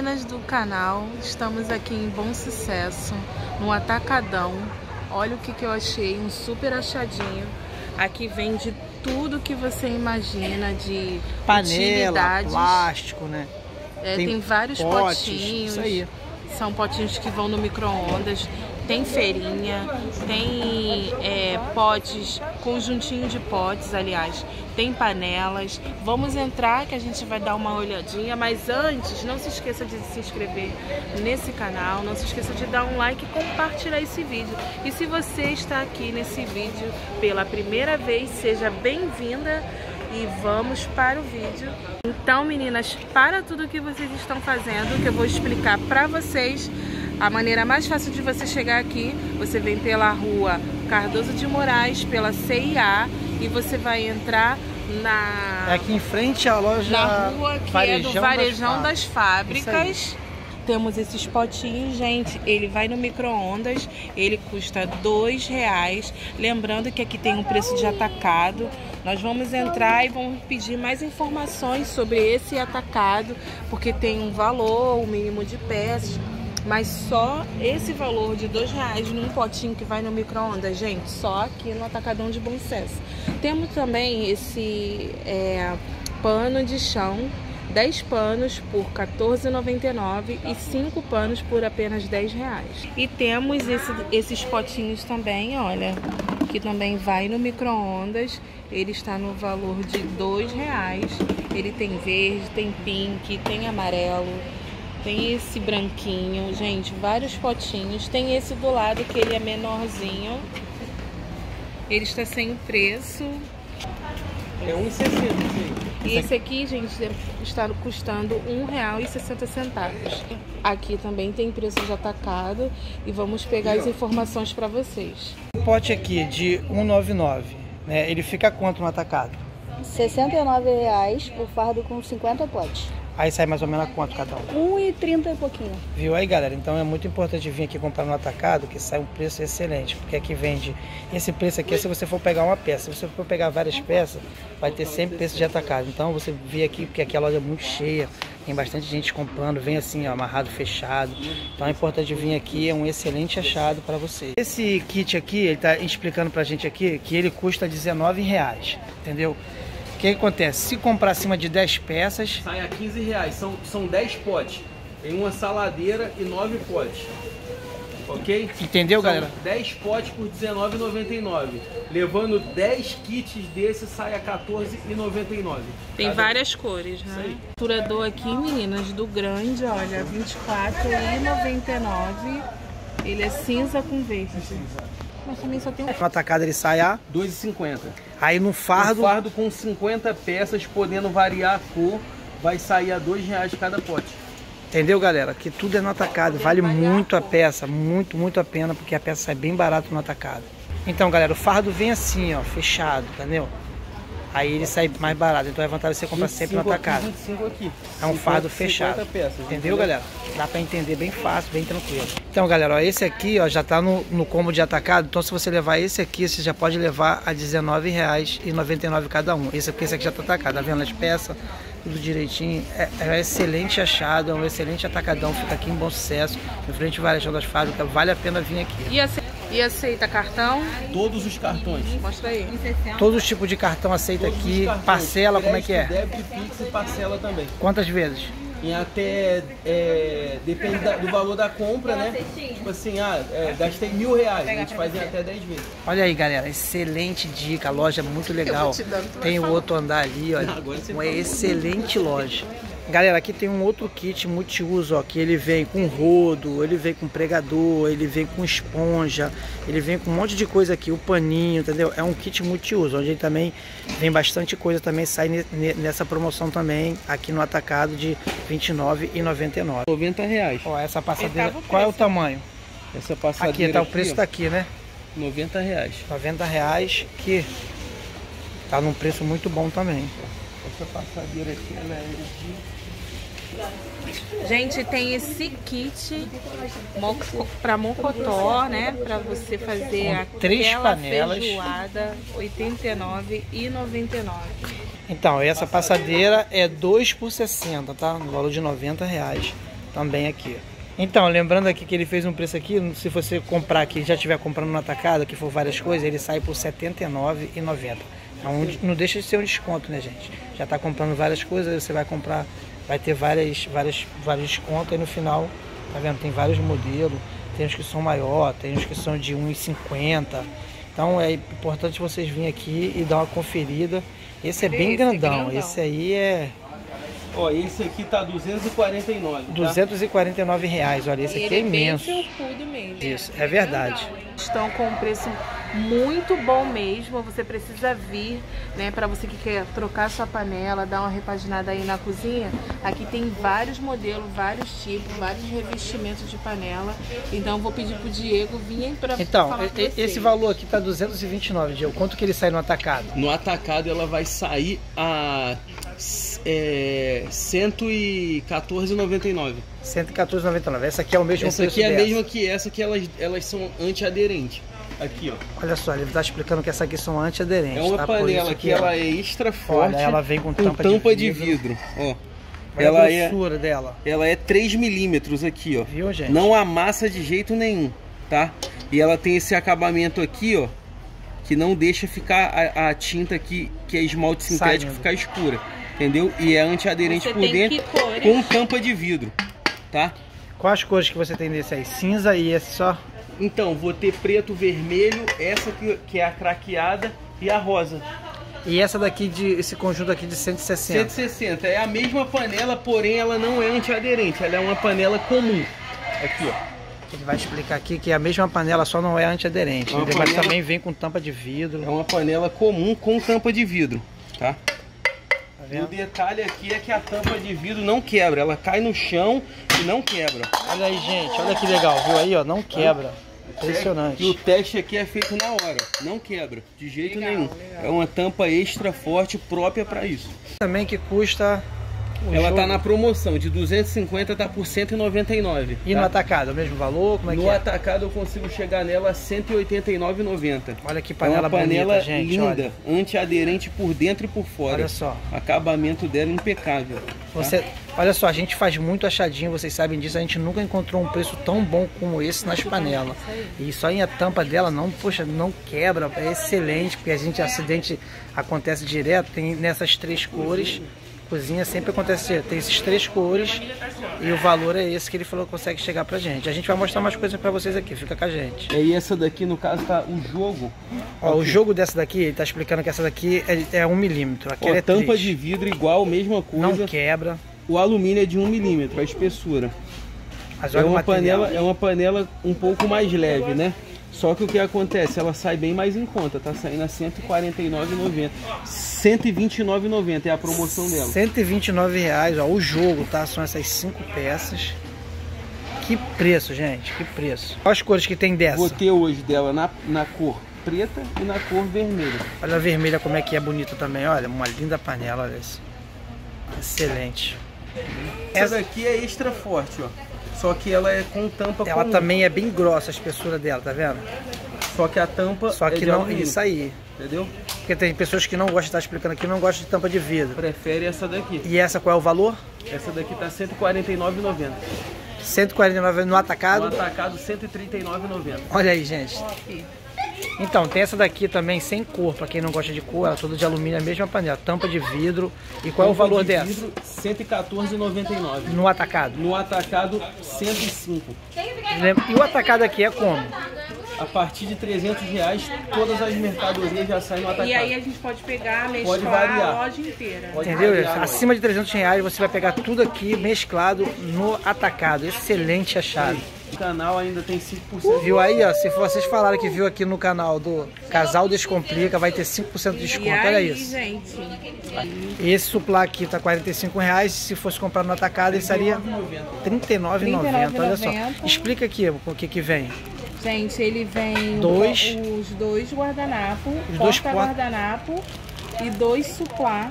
meninas do canal, estamos aqui em Bom Sucesso, no Atacadão. Olha o que eu achei, um super achadinho. Aqui vende tudo que você imagina de panela, plástico, né? Tem vários potinhos. Isso aí. São potinhos que vão no micro-ondas. Tem feirinha, tem potes, conjuntinho de potes, aliás. Tem panelas. Vamos entrar que a gente vai dar uma olhadinha. Mas antes, não se esqueça de se inscrever nesse canal. Não se esqueça de dar um like e compartilhar esse vídeo. E se você está aqui nesse vídeo pela primeira vez, seja bem-vinda. E vamos para o vídeo. Então, meninas, para tudo que vocês estão fazendo, que eu vou explicar para vocês. A maneira mais fácil de você chegar aqui, você vem pela rua Cardoso de Moraes, pela CIA, e você vai entrar na... aqui em frente à loja... na rua que é do Varejão das Fábricas. Temos esses potinhos, gente, ele vai no micro-ondas, ele custa R$2. Lembrando que aqui tem um preço de atacado. Nós vamos entrar e vamos pedir mais informações sobre esse atacado, porque tem um valor, um mínimo de peças. Mas só esse valor de R$2 num potinho que vai no micro-ondas, gente, só aqui no Atacadão de Bom Sucesso. Temos também esse pano de chão, 10 panos por R$14,99 e 5 panos por apenas R$10. E temos esses potinhos também, olha, que também vai no micro-ondas. Ele está no valor de R$2. Ele tem verde, tem pink, tem amarelo. Tem esse branquinho, gente, vários potinhos. Tem esse do lado que ele é menorzinho. Ele está sem preço. É R$1,60. E esse aqui, gente, está custando R$1,60. Aqui também tem preço de atacado. E vamos pegar as informações para vocês. O pote aqui de R$1,99, né? Ele fica quanto no atacado? R$69 o fardo com 50 potes. Aí sai mais ou menos a quanto cada um? R$1,30 e pouquinho. Viu aí, galera? Então é muito importante vir aqui comprar no atacado, que sai um preço excelente. Porque aqui vende... esse preço aqui é se você for pegar uma peça. Se você for pegar várias peças, vai ter sempre preço de atacado. Então você vê aqui, porque aqui a loja é muito cheia. Tem bastante gente comprando. Vem assim, ó, amarrado, fechado. Então é importante vir aqui. É um excelente achado para você. Esse kit aqui, ele tá explicando pra gente aqui que ele custa R$19. Entendeu? O que acontece? Se comprar acima de 10 peças... sai a R$15. São 10 potes. Tem uma saladeira e 9 potes. Ok? Entendeu, galera? 10 potes por R$19,99. Levando 10 kits desse sai a R$14,99. Tem várias cores, né? O furador aqui, meninas, do grande, olha, R$24,99. Ele é cinza com verde. Mas também só tem um... no atacado ele sai a R$2,50. Aí no fardo... um fardo com 50 peças, podendo variar a cor, vai sair a R$2 cada pote. Entendeu, galera? Que tudo é no atacado. Vale muito a peça. Muito a pena, porque a peça sai bem barato no atacado. Então, galera, o fardo vem assim, ó, fechado, entendeu? Aí ele sai mais barato. Então é vantagem você comprar sempre no atacado. 25 aqui. É um fardo fechado. Peças, entendeu, galera? Dá pra entender bem fácil, bem tranquilo. Então, galera, ó, esse aqui, ó, já tá no combo de atacado. Então, se você levar esse aqui, você já pode levar a R$19,99 cada um. Esse aqui já tá atacado. Tá vendo as peças? Tudo direitinho. É um excelente achado, é um excelente atacadão. Fica aqui em Bom Sucesso, em frente ao Varejão das Fábricas. Vale a pena vir aqui. E aceita cartão? Todos os cartões. Mostra aí. Todos os tipos de cartão aceita aqui. Parcela, como é que é? Débito, Pix e parcela também. Quantas vezes? Em até, depende do valor da compra, né? Tipo assim, gastei R$1.000, a gente faz em até 10 vezes. Olha aí, galera, excelente dica, a loja é muito legal. Tem o outro andar ali, olha, uma excelente loja. Galera, aqui tem um outro kit multiuso, ó, que ele vem com rodo, ele vem com pregador, ele vem com esponja, ele vem com um monte de coisa aqui, o paninho, entendeu? É um kit multiuso, onde ele também vem bastante coisa, também sai nessa promoção também, aqui no atacado de R$29,99. R$90. Ó, essa passadeira, qual é o tamanho? Essa passadeira aqui, tá, o preço tá aqui, né? R$90. R$90, que tá num preço muito bom também. Essa passadeira aqui, ela é de... Gente, tem esse kit para mocotó, né? Para você fazer três aquela panelas. feijoada, R$ 89,99. Então, essa passadeira é 2 por 60, tá? No valor de R$90. também aqui. Então, lembrando aqui que ele fez um preço aqui, se você comprar aqui, já estiver comprando no atacado, que for várias coisas, ele sai por R$ 79,90. Então, não deixa de ser um desconto, né, gente? Já está comprando várias coisas, você vai comprar, vai ter vários descontos aí no final, tá vendo? Tem vários modelos, tem uns que são maior, tem uns que são de 1,50. Então é importante vocês virem aqui e dar uma conferida. Esse é bem grandão, esse aí é... Ó, esse aqui tá R$249, tá? R$249, olha, esse aqui é imenso. Mesmo. Isso, é verdade. Estão com um preço muito bom mesmo, você precisa vir, né, para você que quer trocar sua panela, dar uma repaginada aí na cozinha. Aqui tem vários modelos, vários tipos, vários revestimentos de panela. Então vou pedir pro Diego vir para falar com vocês. Esse valor aqui tá 229, Diego. Quanto que ele sai no atacado? No atacado ela vai sair a R$114,99. 114,99. Essa aqui é o mesmo preço. Essa aqui é a mesma que essa, que elas são antiaderentes. Aqui, ó. Olha só, ele está explicando que essa aqui são antiaderentes. É uma panela que ela é extra forte. Olha, ela vem com tampa de vidro. Ó. Olha a grossura dela. Ela é 3 milímetros aqui, ó. Viu, gente? Não amassa de jeito nenhum, tá? E ela tem esse acabamento aqui, ó, que não deixa ficar a tinta aqui, que é esmalte sintético, ficar escura. Entendeu? E é antiaderente por dentro com tampa de vidro, tá? Quais cores que você tem desse aí? Cinza e esse só? Então, vou ter preto, vermelho, essa que é a craqueada e a rosa. E essa daqui, esse conjunto aqui de 160? 160. É a mesma panela, porém ela não é antiaderente, ela é uma panela comum. Aqui, ó. Ele vai explicar aqui que a mesma panela só não é antiaderente. Mas também vem com tampa de vidro. É uma panela comum com tampa de vidro, tá? O detalhe aqui é que a tampa de vidro não quebra, ela cai no chão e não quebra. Olha aí, gente, olha que legal, viu aí, ó, não quebra. Impressionante. E o teste aqui é feito na hora, não quebra, de jeito nenhum. É uma tampa extra forte própria para isso. Também que custa... Ela tá na promoção, de 250 tá por 199. E no atacado, o mesmo valor? Como é que é? No atacado eu consigo chegar nela a 189,90. Olha que panela bonita, gente. Linda, antiaderente por dentro e por fora. Olha só. Acabamento dela impecável. Você, olha só, a gente faz muito achadinho, vocês sabem disso. A gente nunca encontrou um preço tão bom como esse nas panelas. E só em a tampa dela não, poxa, não quebra, é excelente, porque a gente acidente acontece direto, tem nessas 3 cores. Cozinha sempre acontece, tem esses 3 cores e o valor é esse que ele falou que consegue chegar pra gente. A gente vai mostrar mais coisas pra vocês aqui, fica com a gente. E essa daqui, no caso, tá o jogo. Ó, o jogo dessa daqui, ele tá explicando que essa daqui é 1 milímetro. Ó, tampa de vidro igual, mesma coisa. Não quebra. O alumínio é de 1 milímetro, a espessura. Mas é uma panela um pouco mais leve, né? Só que o que acontece, ela sai bem mais em conta, tá saindo a R$ 149,90. R$ 129,90 é a promoção dela. R$ 129,00, ó, o jogo, tá? São essas 5 peças. Que preço, gente, que preço. Quais cores que tem dessa? Vou ter hoje dela na cor preta e na cor vermelha. Olha a vermelha como é que é bonita também, olha, uma linda panela, olha isso. Excelente. Essa daqui é extra forte, ó. Só que ela é com tampa comum. Ela também é bem grossa a espessura dela, tá vendo? Só que a tampa Só que não, isso aí. Entendeu? Porque tem pessoas que não gostam, tá explicando aqui, não gostam de tampa de vidro. Prefere essa daqui. E essa qual é o valor? Essa daqui tá R$ 149,90. 149 no atacado? No atacado, R$ 139,90. Olha aí, gente. Então, tem essa daqui também sem cor, pra quem não gosta de cor, ela é toda de alumínio, a mesma panela, tampa de vidro. E qual é o valor dessa? Vidro, R$ 114,99. No atacado? No atacado, 105. E o atacado aqui é como? A partir de R$300, todas as mercadorias já saem no atacado. E aí a gente pode pegar, mesclar a loja inteira. Entendeu? Variar, acima de R$300 você vai pegar tudo aqui mesclado no atacado. Excelente achado. O canal ainda tem 5%. Viu aí, ó? Se vocês falaram que viu aqui no canal do Casal Descomplica, vai ter 5% de desconto. Aí, olha isso. Gente? Esse suplá aqui tá R$45. Se fosse comprar no atacado, ele seria R$39,90. Olha só. Explica aqui o que vem. Gente, ele vem os 2 guardanapos, porta-guardanapo e 2 suplá,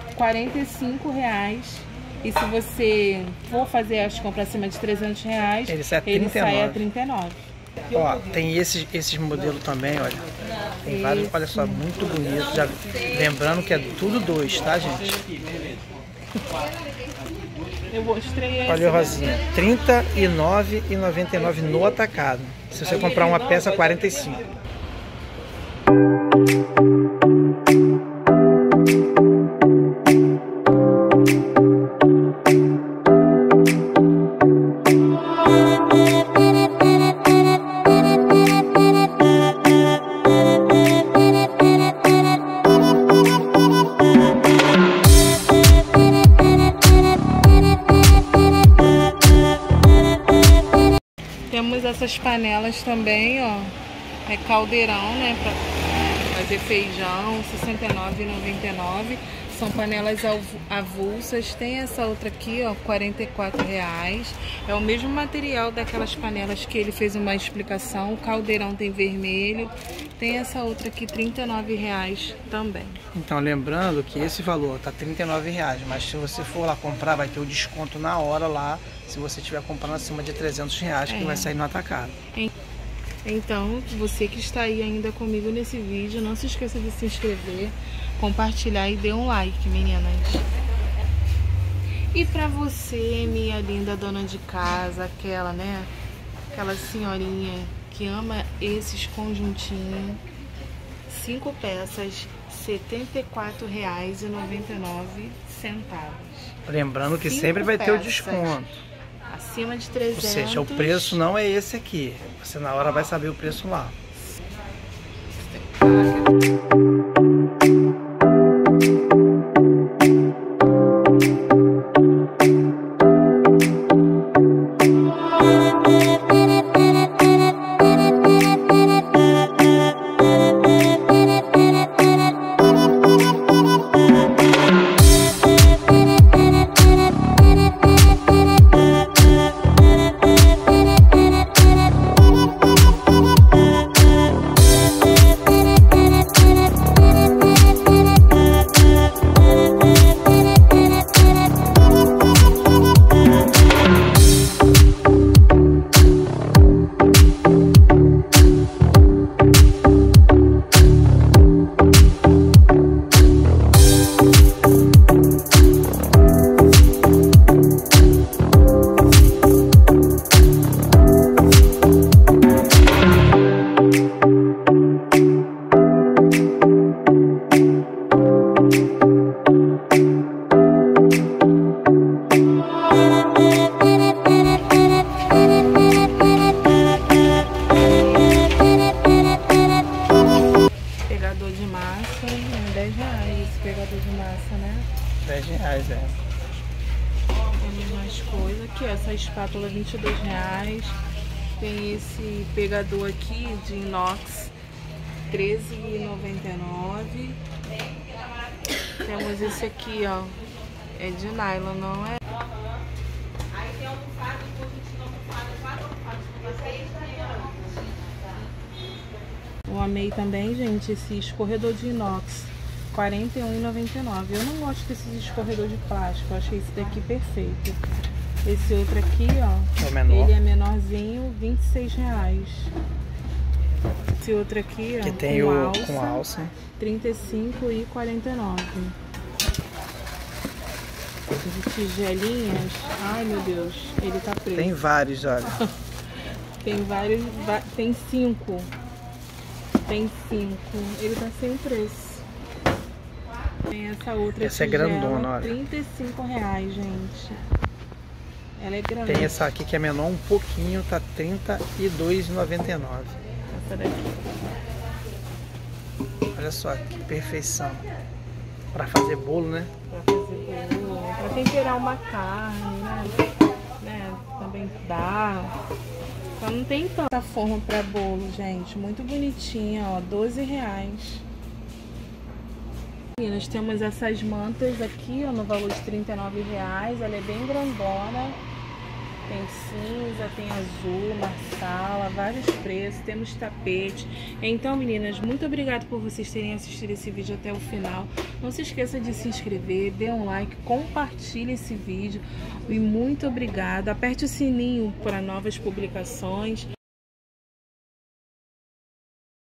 R$45. E se você for fazer as compras acima de R$300, ele sai a R$39. Ó, tem esses modelos também, olha. Tem vários, olha só, muito bonito. Já, lembrando que é tudo 2, tá, gente? Eu mostrei esse. Olha o rosinha, R$ 39,99 no atacado. Se você comprar uma peça, R$ 45. Temos essas panelas também, ó. É caldeirão, né? Pra fazer feijão, R$ 69,99. São panelas avulsas. Tem essa outra aqui, ó, R$ 44,00. É o mesmo material daquelas panelas que ele fez uma explicação. O caldeirão tem vermelho. Tem essa outra aqui, R$ 39,00 também. Então, lembrando que esse valor tá R$ 39,00, mas se você for lá comprar, vai ter o desconto na hora lá, se você estiver comprando acima de R$ 300,00, que vai sair no atacado. Então, você que está aí ainda comigo nesse vídeo, não se esqueça de se inscrever, compartilhar e dê um like, meninas. E pra você, minha linda dona de casa, aquela, né? Aquela senhorinha que ama esses conjuntinhos, 5 peças, R$ 74,99. Lembrando que sempre vai ter o desconto. Acima de 300. Ou seja, o preço não é esse aqui. Você na hora vai saber o preço lá. pegador de massa, né? R$10, é. Temos mais coisa aqui, ó, essa espátula R$22. Tem esse pegador aqui de inox, R$13,99. Temos esse aqui, ó, é de nylon, não é? Aí tem almofada, eu amei também, gente, esse escorredor de inox, R$41,99. Eu não gosto desses escorredor de plástico, eu achei esse daqui perfeito. Esse outro aqui, ó, é menor. Ele é menorzinho, R$26. Esse outro aqui, ó, que tem com alça, R$35,49. De tigelinhas, ai meu Deus, ele tá preso. Tem vários, olha. Tem vários, tem 5. Tem 5. Ele tá sem preço. Tem essa outra. Essa é grandona, olha. R$35, gente. Ela é grande. Tem essa aqui que é menor um pouquinho, tá R$32,99. Essa daqui. Olha só que perfeição. Pra fazer bolo, né? Pra fazer bolo, pra temperar uma carne, né? Também dá. Só não tem tanta forma pra bolo, gente. Muito bonitinha, ó. R$12. Nós temos essas mantas aqui, ó, no valor de R$39. Ela é bem grandona. Tem cinza, tem azul, marsala, vários preços, temos tapete. Então, meninas, muito obrigada por vocês terem assistido esse vídeo até o final. Não se esqueça de se inscrever, dê um like, compartilhe esse vídeo. E muito obrigada. Aperte o sininho para novas publicações.